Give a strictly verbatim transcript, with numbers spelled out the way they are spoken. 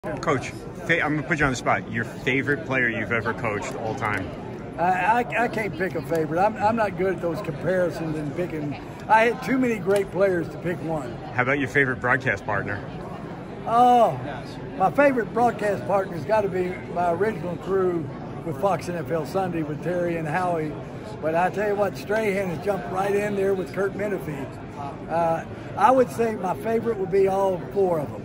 Coach, I'm going to put you on the spot. Your favorite player you've ever coached all time? I, I, I can't pick a favorite. I'm, I'm not good at those comparisons and picking. I had too many great players to pick one. How about your favorite broadcast partner? Oh, my favorite broadcast partner's got to be my original crew with Fox N F L Sunday with Terry and Howie. But I tell you what, Strahan has jumped right in there with Kurt Menefee. Uh, I would say my favorite would be all four of them.